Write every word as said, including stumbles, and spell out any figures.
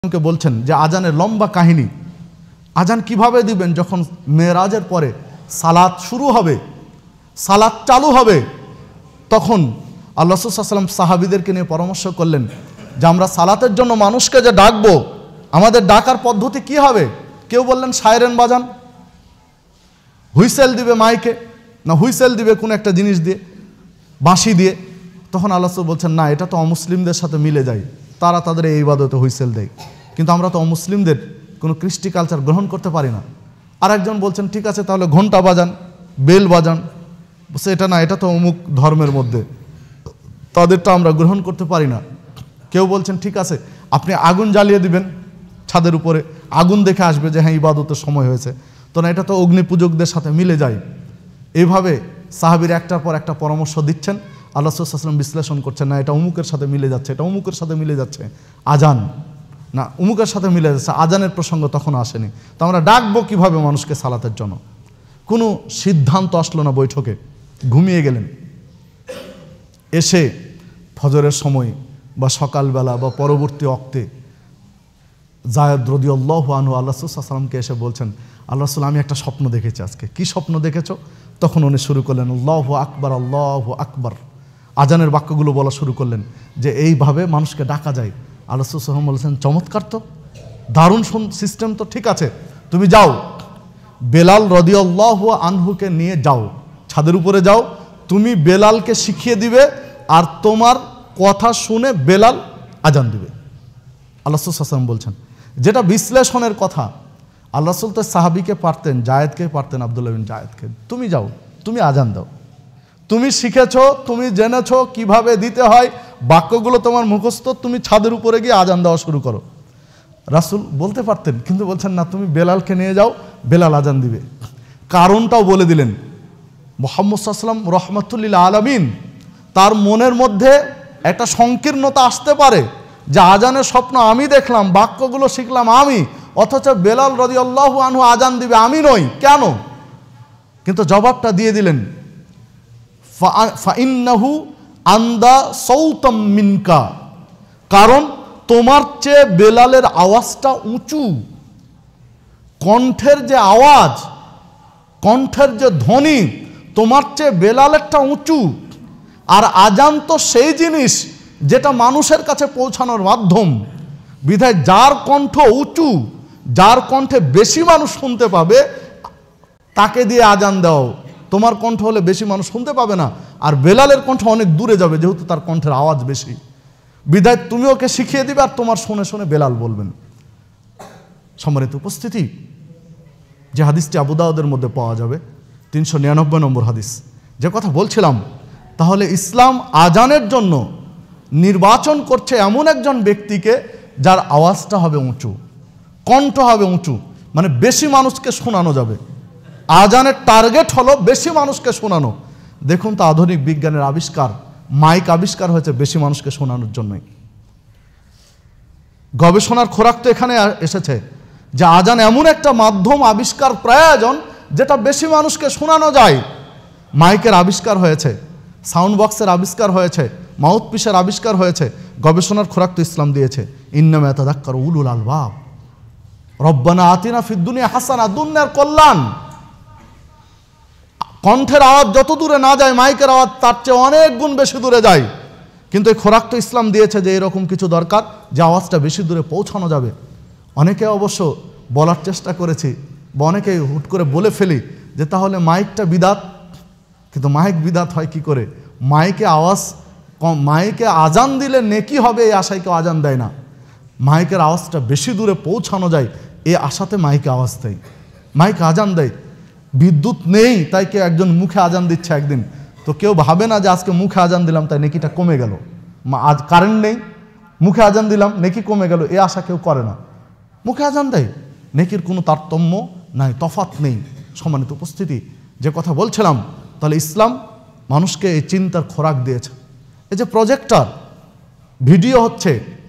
কে বলছেন যে আজানের লম্বা কাহিনী। আজান কিভাবে দিবেন? যখন মেরাজের পরে সালাত শুরু হবে, সালাত চালু হবে, তখন আল্লাহ রাসূল সাল্লাল্লাহু আলাইহি ওয়াসাল্লাম সাহাবীদেরকে নিয়ে পরামর্শ করলেন যে আমরা সালাতের জন্য মানুষকে যে ডাকবো, আমাদের ডাকার পদ্ধতি কি হবে? কেউ বললেন সাইরেন বাজান, হুইসেল দিবে মাইকে, না হুইসেল দিবে কোনো একটা জিনিস দিয়ে, বাঁশি দিয়ে। তখন আল্লাহ রাসূল বলছেন না, এটা তো অমুসলিমদের সাথে মিলে যায়, তারা তাদের এই ইবাদতে হুইসেল দেয়, কিন্তু আমরা তো অমুসলিমদের কোনো কৃষ্টি কালচার গ্রহণ করতে পারি না। আর একজন বলছেন ঠিক আছে তাহলে ঘন্টা বাজান, বেল বাজান, এটা না, এটা তো অমুক ধর্মের মধ্যে, তাদেরটা আমরা গ্রহণ করতে পারি না। কেউ বলছেন ঠিক আছে আপনি আগুন জ্বালিয়ে দিবেন ছাদের উপরে, আগুন দেখে আসবে যে হ্যাঁ ইবাদতের সময় হয়েছে, তো না এটা তো অগ্নি পূজকদের সাথে মিলে যায়। এইভাবে সাহাবীরা একটার পর একটা পরামর্শ দিচ্ছেন, আল্লাহ রাসূল সাল্লাল্লাহু আলাইহি ওয়াসাল্লাম বিশ্লেষণ করছেন, না এটা অমুকের সাথে মিলে যাচ্ছে, এটা অমুকের সাথে মিলে যাচ্ছে, আজান না অমুকের সাথে মিলে যাচ্ছে, আজানের প্রসঙ্গ তখন আসেনি। তো আমরা ডাকবো কিভাবে মানুষকে সালাতের জন্য? কোনো সিদ্ধান্ত আসলো না বৈঠকে, ঘুমিয়ে গেলেন। এসে ফজরের সময় বা সকালবেলা বা পরবর্তী অক্তে যায়েদ রাদিয়াল্লাহু আনহু আল্লাহ রাসূল সাল্লাল্লাহু আলাইহি ওয়াসাল্লামকে এসে বলছেন, আল্লাহ রাসূল আমি একটা স্বপ্ন দেখেছি আজকে। কি স্বপ্ন দেখেছো? তখন উনি শুরু করলেন আল্লাহু আকবার আল্লাহু আকবার, আজানের বাক্যগুলো বলা শুরু করলেন যে এইভাবে মানুষকে ডাকা যায়। আল্লাহ রাসূল সাল্লাল্লাহু আলাইহি ওয়াসাল্লাম বলেছেন চমৎকার তো, দারুণ সিস্টেম তো, ঠিক আছে তুমি যাও, বেলাল রাদিয়াল্লাহু আনহুকে নিয়ে যাও, ছাদের উপরে যাও, তুমি বেলালকে শিখিয়ে দিবে আর তোমার কথা শুনে বেলাল আজান দিবে। আল্লাহ রাসূল সাল্লাল্লাহু আলাইহি ওয়াসাল্লাম বলছেন, যেটা বিশ্লেষণের কথা। আল্লাহ রাসূল তো সাহাবীকে পারতেন, জায়েদকে পারতেন, আব্দুল্লাহ বিন জায়েদকে, তুমি যাও, তুমি আজান দাও, তুমি শিখেছো, তুমি জেনেছো কিভাবে দিতে হয়, বাক্যগুলো তোমার মুখস্থ, তুমি ছাদের উপরে গিয়ে আজান দেওয়া শুরু করো। রাসূল বলতে পারতেন, কিন্তু বলছেন না, তুমি বেলালকে নিয়ে যাও, বেলাল আজান দিবে। কারণটাও বলে দিলেন। মুহাম্মদ সাল্লাল্লাহু আলাইহি ওয়াসাল্লাম রাহমাতুল লিল আলামিন, তার মনের মধ্যে একটা সংকীর্ণতা আসতে পারে যে আজানের স্বপ্ন আমি দেখলাম, বাক্যগুলো শিখলাম আমি, অথচ বেলাল রাদিয়াল্লাহু আনহু আজান দিবে, আমি নই, কেন? কিন্তু জবাবটা দিয়ে দিলেন, ফাইন্নাহু আন্দা সাউতাম মিনকা, কারণ তোমার চেয়ে বেলালের আওয়াজটা উঁচু, কণ্ঠের যে আওয়াজ, কণ্ঠের যে ধ্বনি, তোমার চেয়ে বেলালেরটা উঁচু। আর আজান তো সেই জিনিস যেটা মানুষের কাছে পৌঁছানোর মাধ্যম, বিধায় যার কণ্ঠ উঁচু, যার কণ্ঠে বেশি মানুষ শুনতে পাবে, তাকে দিয়ে আজান দাও। তোমার কণ্ঠ হলে বেশি মানুষ শুনতে পাবে না, আর বেলালের কণ্ঠ অনেক দূরে যাবে, যেহেতু তার কণ্ঠের আওয়াজ বেশি, বিধায় তুমি ওকে শিখিয়ে দিবে আর তোমার শুনে শুনে বেলাল বলবেন। সম্মানিত উপস্থিতি, যে হাদিসটি আবু দাউদের মধ্যে পাওয়া যাবে, তিনশো নিরানব্বই নম্বর হাদিস, যে কথা বলছিলাম, তাহলে ইসলাম আজানের জন্য নির্বাচন করছে এমন একজন ব্যক্তিকে যার আওয়াজটা হবে উঁচু, কণ্ঠ হবে উঁচু, মানে বেশি মানুষকে শোনানো যাবে। আজানের টার্গেট হলো বেশি মানুষকে শোনানো। দেখুন তো আধুনিক বিজ্ঞানের আবিষ্কার, মাইক আবিষ্কার হয়েছে বেশি মানুষকে শোনানোর জন্যই। গবেষণার খোরাক তো এখানে এসেছে যে আজান এমন একটা মাধ্যম আবিষ্কার প্রয়োজন যেটা বেশি মানুষকে শোনানো যায়। মাইকের আবিষ্কার হয়েছে, সাউন্ড বক্সের আবিষ্কার হয়েছে, মাউথ পিসের আবিষ্কার হয়েছে। গবেষণার খোরাক তো ইসলাম দিয়েছে, ইন্নামা ইয়াতাযাক্কারু উলুল আলবাব, রব্বানা আতিনা ফিদ দুনিয়া হাসানা, দুনিয়ার কল্যাণ। কণ্ঠের আওয়াজ যত দূরে না যায়, মাইকের আওয়াজ তার চেয়ে অনেক গুণ বেশি দূরে যায়। কিন্তু এই খোরাক তো ইসলাম দিয়েছে যে এরকম কিছু দরকার, যে আওয়াজটা বেশি দূরে পৌঁছানো যাবে। অনেকে অবশ্য বলার চেষ্টা করেছি, বা অনেকে হুট করে বলে ফেলি যে তাহলে মাইকটা বিদাত। কিন্তু মাইক বিদাত হয় কি করে? মাইকে আওয়াজ, মাইকে আজান দিলে নেকি হবে এই আশায় কেউ আজান দেয় না। মাইকের আওয়াজটা বেশি দূরে পৌঁছানো যায় এই আশাতে মাইকে আওয়াজ দেয়, মাইকে আজান দেয়। বিদ্যুৎ নেই তাই কেউ একজন মুখে আজান দিচ্ছে একদিন, তো কেউ ভাবে না যে আজকে মুখে আজান দিলাম তাই নেকিটা কমে গেল। আজ কারেন্ট নেই, মুখে আজান দিলাম নেকি কমে গেল, এ আশা কেউ করে না। মুখে আজান দেয়, নেকির কোনো তারতম্য নাই, তফাৎ নেই। সম্মানিত উপস্থিতি, যে কথা বলছিলাম, তাহলে ইসলাম মানুষকে এই চিন্তার খোরাক দিয়েছে। এই যে প্রজেক্টর, ভিডিও হচ্ছে,